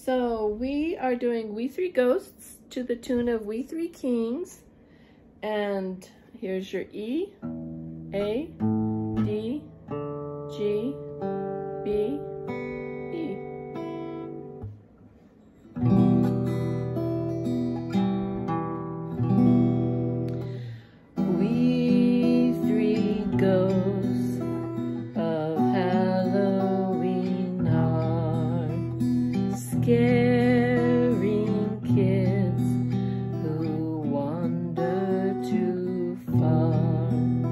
So we are doing We Three Ghosts to the tune of We Three Kings. And here's your E, A, D, G, B, E. We three ghosts of Halloween are scaring kids who wander too far.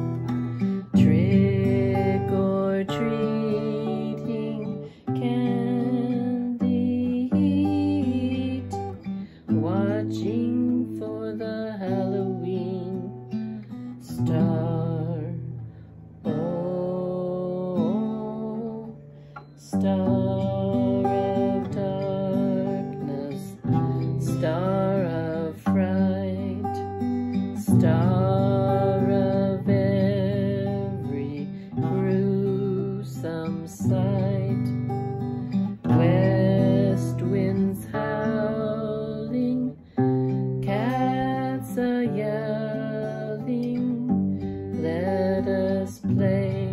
Trick or treating, candy eat, watching for the Halloween star. Oh, star of darkness, star of fright, star of every gruesome sight. West winds howling, cats a yelling, let us play